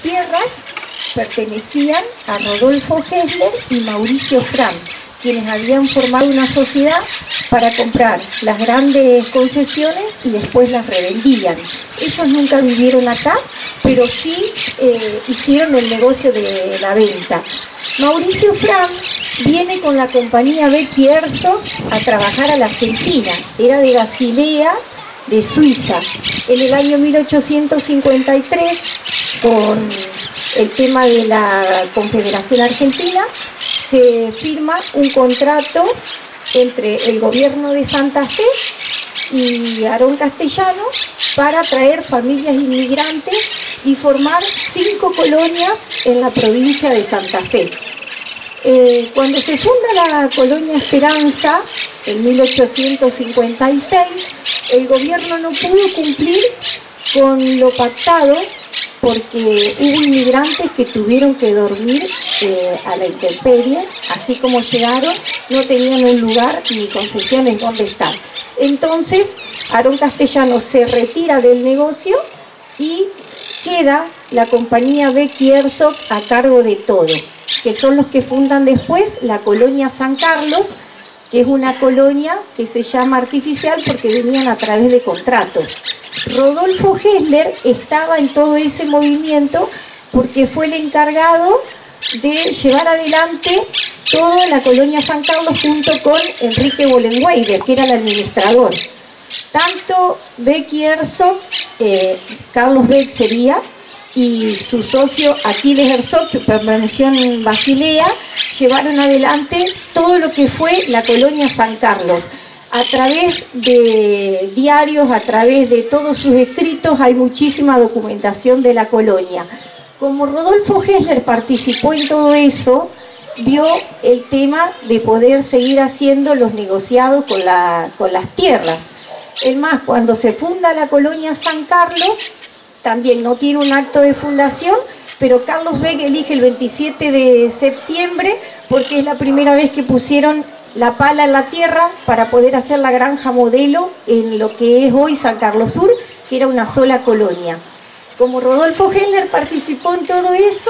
tierras pertenecían a Rodolfo Hessler y Mauricio Frank, quienes habían formado una sociedad para comprar las grandes concesiones y después las revendían. Ellos nunca vivieron acá, pero sí hicieron el negocio de la venta. Mauricio Frank viene con la compañía Becky Herzog a trabajar a la Argentina. Era de Basilea, de Suiza. En el año 1853, con el tema de la Confederación Argentina, se firma un contrato entre el gobierno de Santa Fe y Aarón Castellano para traer familias inmigrantes y formar 5 colonias en la provincia de Santa Fe. Cuando se funda la colonia Esperanza, en 1856, el gobierno no pudo cumplir con lo pactado porque hubo inmigrantes que tuvieron que dormir a la intemperie, así como llegaron, no tenían un lugar ni concesiones donde estar. Entonces, Aarón Castellano se retira del negocio y queda la compañía Becky Herzog a cargo de todo, que son los que fundan después la colonia San Carlos, que es una colonia que se llama artificial porque venían a través de contratos. Rodolfo Hessler estaba en todo ese movimiento porque fue el encargado de llevar adelante toda la colonia San Carlos junto con Enrique Bollenweider, que era el administrador. Tanto Becky Herzog, Carlos Beck sería, y su socio Aquiles Herzog, que permaneció en Basilea, llevaron adelante todo lo que fue la colonia San Carlos. A través de diarios, a través de todos sus escritos, hay muchísima documentación de la colonia. Como Rodolfo Hessler participó en todo eso, vio el tema de poder seguir haciendo los negociados con las tierras. Es más, cuando se funda la colonia San Carlos, también no tiene un acto de fundación, pero Carlos Beck elige el 27 de septiembre porque es la primera vez que pusieron la pala en la tierra para poder hacer la granja modelo en lo que es hoy San Carlos Sur, que era una sola colonia. Como Rodolfo Hessler participó en todo eso,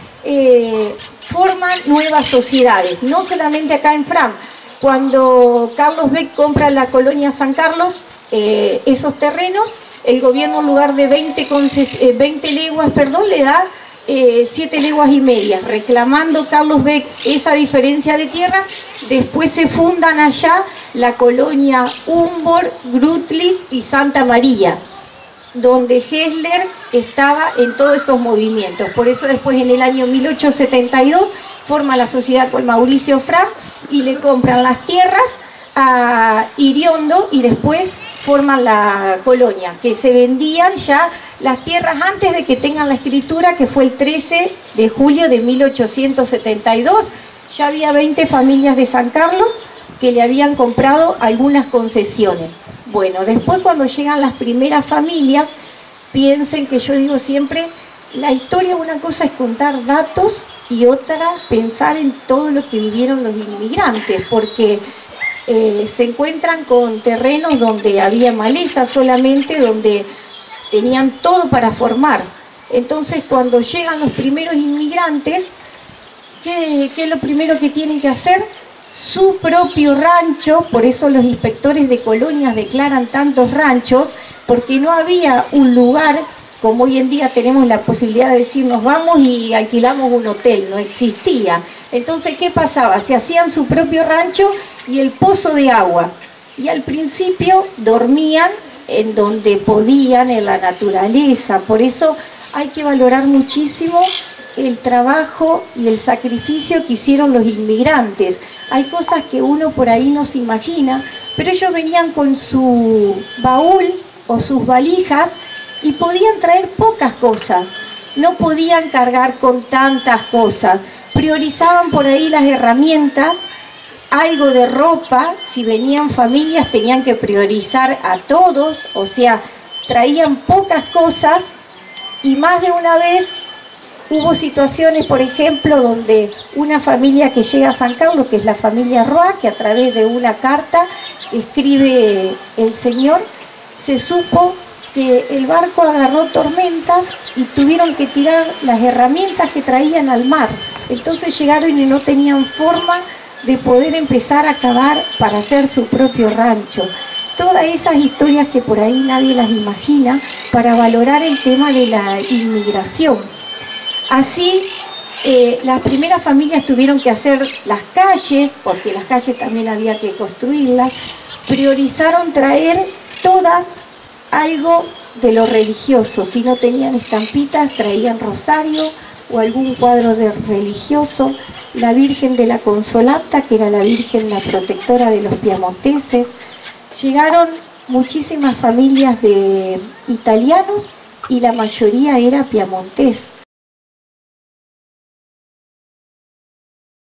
forman nuevas sociedades, no solamente acá en Fram. Cuando Carlos Beck compra la colonia San Carlos, esos terrenos, el gobierno en lugar de 20 leguas, le da 7 leguas y media, reclamando Carlos Beck esa diferencia de tierras. Después se fundan allá la colonia Humboldt, Grutlit y Santa María, donde Hessler estaba en todos esos movimientos. Por eso después, en el año 1872, forma la sociedad con Mauricio Frank y le compran las tierras a Iriondo y después forman la colonia, que se vendían ya las tierras antes de que tengan la escritura, que fue el 13 de julio de 1872. Ya había 20 familias de San Carlos que le habían comprado algunas concesiones. Bueno, después cuando llegan las primeras familias, piensen que yo digo siempre, la historia, una cosa es contar datos y otra pensar en todo lo que vivieron los inmigrantes, porque se encuentran con terrenos donde había maleza solamente, donde tenían todo para formar. Entonces, cuando llegan los primeros inmigrantes, ¿qué es lo primero que tienen que hacer? Su propio rancho. Por eso los inspectores de colonias declaran tantos ranchos, porque no había un lugar como hoy en día tenemos la posibilidad de decir nos vamos y alquilamos un hotel, no existía. Entonces, ¿qué pasaba? Se hacían su propio rancho y el pozo de agua. Y al principio dormían en donde podían, en la naturaleza. Por eso hay que valorar muchísimo el trabajo y el sacrificio que hicieron los inmigrantes. Hay cosas que uno por ahí no se imagina, pero ellos venían con su baúl o sus valijas y podían traer pocas cosas. No podían cargar con tantas cosas. Priorizaban por ahí las herramientas, algo de ropa. Si venían familias tenían que priorizar a todos, o sea, traían pocas cosas. Y más de una vez hubo situaciones, por ejemplo, donde una familia que llega a San Carlos, que es la familia Roa, que a través de una carta que escribe el señor, se supo que el barco agarró tormentas y tuvieron que tirar las herramientas que traían al mar. Entonces llegaron y no tenían forma de poder empezar a cavar para hacer su propio rancho. Todas esas historias que por ahí nadie las imagina para valorar el tema de la inmigración. Así, las primeras familias tuvieron que hacer las calles, porque las calles también había que construirlas, priorizaron traer todas algo de lo religioso. Si no tenían estampitas, traían rosario o algún cuadro de religioso, la Virgen de la Consolata, que era la Virgen, la protectora de los piamonteses. Llegaron muchísimas familias de italianos y la mayoría era piamontés.